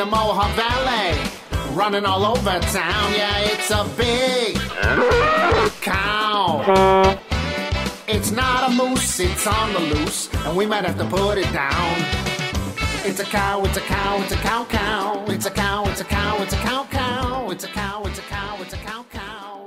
Mohawk Valley, running all over town. Yeah, it's a big cow. It's not a moose, it's on the loose, and we might have to put it down. It's a cow, it's a cow, it's a cow cow. It's a cow, it's a cow, it's a cow cow. It's a cow, it's a cow, it's a cow cow.